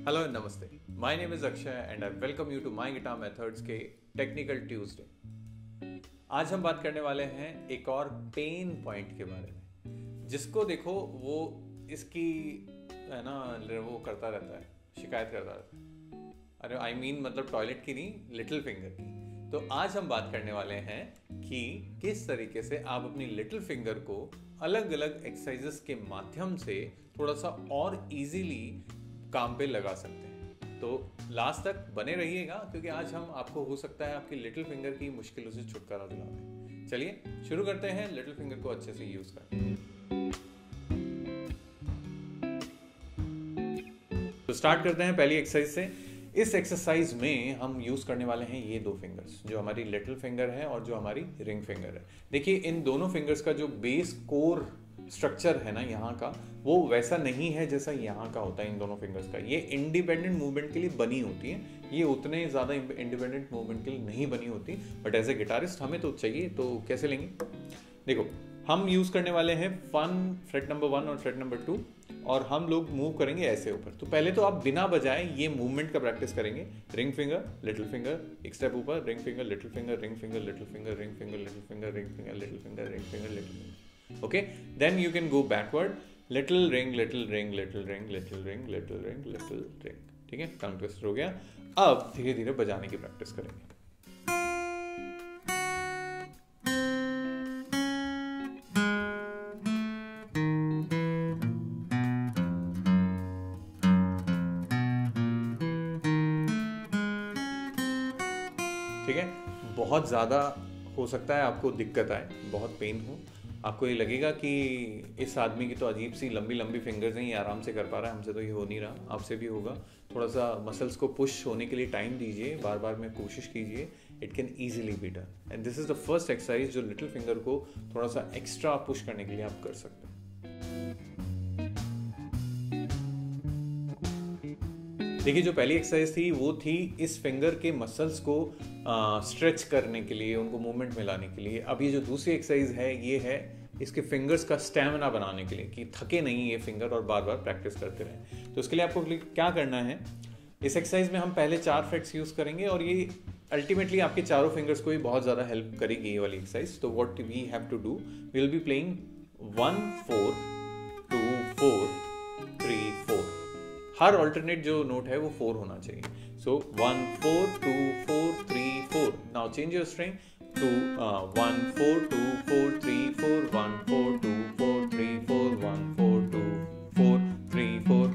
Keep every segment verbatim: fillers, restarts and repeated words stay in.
Hello and नमस्ते, my name is Akshay and I welcome you to my guitar methods के technical Tuesday. आज हम बात करने वाले हैं एक और पेन पॉइंट के बारे में, जिसको देखो वो इसकी है ना वो करता रहता है, शिकायत करता रहता है। अरे आई I मीन mean, मतलब टॉयलेट की नहीं, लिटिल फिंगर की। तो आज हम बात करने वाले हैं कि किस तरीके से आप अपनी लिटिल फिंगर को अलग अलग एक्सरसाइजेस के माध्यम से थोड़ा सा और इजीली काम पे लगा सकते हैं। तो लास्ट तक बने रहिएगा, क्योंकि आज हम आपको हो सकता है आपकी लिटिल फिंगर की मुश्किलों से छुटकारा दिला दें। चलिए शुरू करते हैं लिटिल फिंगर को अच्छे से यूज करके। तो स्टार्ट करते हैं पहली एक्सरसाइज से। इस एक्सरसाइज में हम यूज करने वाले हैं ये दो फिंगर्स, जो हमारी लिटिल फिंगर है और जो हमारी रिंग फिंगर है। देखिए इन दोनों फिंगर्स का जो बेस कोर स्ट्रक्चर है ना यहाँ का, वो वैसा नहीं है जैसा यहाँ का होता है इन दोनों फिंगर्स का। ये इंडिपेंडेंट मूवमेंट के लिए बनी होती है, ये उतने ज़्यादा इंडिपेंडेंट मूवमेंट के लिए नहीं बनी होती, बट एज ए गिटारिस्ट हमें तो चाहिए। तो कैसे लेंगे, देखो हम यूज़ करने वाले हैं वन फ्रेट नंबर वन और फ्रेट नंबर टू, और हम लोग मूव करेंगे ऐसे ऊपर। तो पहले तो आप बिना बजाए ये मूवमेंट का प्रैक्टिस करेंगे। रिंग फिंगर लिटिल फिंगर, एक स्टेप ऊपर, ring finger little finger, ring finger little finger, ring finger little finger, ring finger little finger, ring finger little finger. Okay, then you can go backward, little ring, little ring, little ring, little ring, little ring, little ring। ठीक है, tongue twister हो गया। अब धीरे धीरे बजाने की practice करेंगे। ठीक है, बहुत ज़्यादा हो सकता है आपको दिक्कत आए, बहुत पेन हो, आपको ये लगेगा कि इस आदमी की तो अजीब सी लंबी लंबी फिंगर्स हैं, ये आराम से कर पा रहा है, हमसे तो ये हो नहीं रहा। आपसे भी होगा। थोड़ा सा मसल्स को पुश होने के लिए टाइम दीजिए, बार बार में कोशिश कीजिए। It can easily be done and this is the first exercise जो लिटिल फिंगर को थोड़ा सा एक्स्ट्रा पुश करने के लिए आप कर सकते हैं। देखिए जो पहली एक्सरसाइज थी वो थी इस फिंगर के मसल्स को स्ट्रेच करने के लिए, उनको मूवमेंट में लाने के लिए। अब ये जो दूसरी एक्सरसाइज है ये है इसके फिंगर्स का स्टैमिना बनाने के लिए, कि थके नहीं ये फिंगर और बार बार प्रैक्टिस करते रहें। तो उसके लिए आपको क्या करना है, इस एक्सरसाइज में हम पहले चार फ्रेट्स यूज करेंगे और ये अल्टीमेटली आपके चारों फिंगर्स को ही बहुत ज़्यादा हेल्प करेगी ये वाली एक्सरसाइज। तो what we have to do, we will be playing one four two four three four. हर ऑल्टरनेट जो नोट है वो फोर होना चाहिए। So one four two four three four. Now change your string to one four two four three four, one four two four three four, one four two four three four.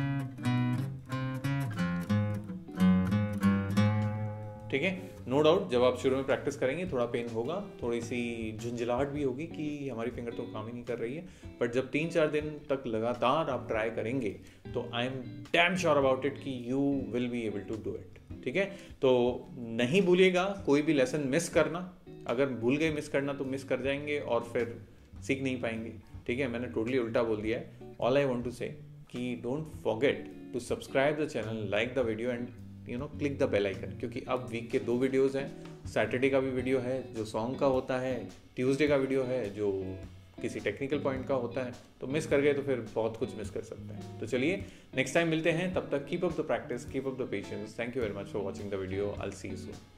ठीक है, no doubt जब आप शुरू में practice करेंगे थोड़ा pen होगा, थोड़ी सी झुंझलाहट भी होगी कि हमारी फिंगर तो काम ही नहीं कर रही है। बट जब तीन चार दिन तक लगातार आप ट्राई करेंगे तो I am damn sure about it कि you will be able to do it. ठीक है, तो नहीं भूलिएगा कोई भी लेसन मिस करना। अगर भूल गए मिस करना तो मिस कर जाएंगे और फिर सीख नहीं पाएंगे। ठीक है, मैंने टोटली उल्टा बोल दिया है। All I want to say कि don't forget to subscribe the channel, like the video and you know click the bell icon, क्योंकि अब वीक के दो वीडियोस हैं। सैटरडे का भी वीडियो है जो सॉन्ग का होता है, ट्यूसडे का वीडियो है जो किसी टेक्निकल पॉइंट का होता है। तो मिस कर गए तो फिर बहुत कुछ मिस कर सकते हैं। तो चलिए नेक्स्ट टाइम मिलते हैं, तब तक keep up the practice, keep up the patience. Thank you very much for watching the video. I will see you soon.